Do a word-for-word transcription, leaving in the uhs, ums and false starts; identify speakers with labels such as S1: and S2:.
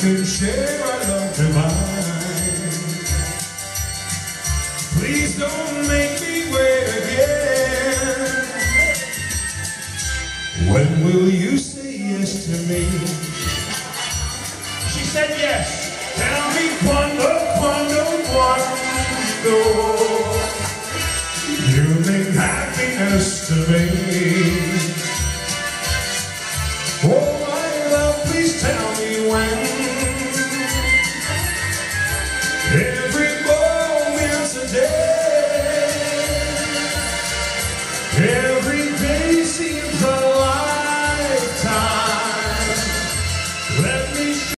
S1: can share our love divine. Please don't make me wait again. When will you say yes to me? She said yes. Tell me quando, quando, quando you mean happiness to me.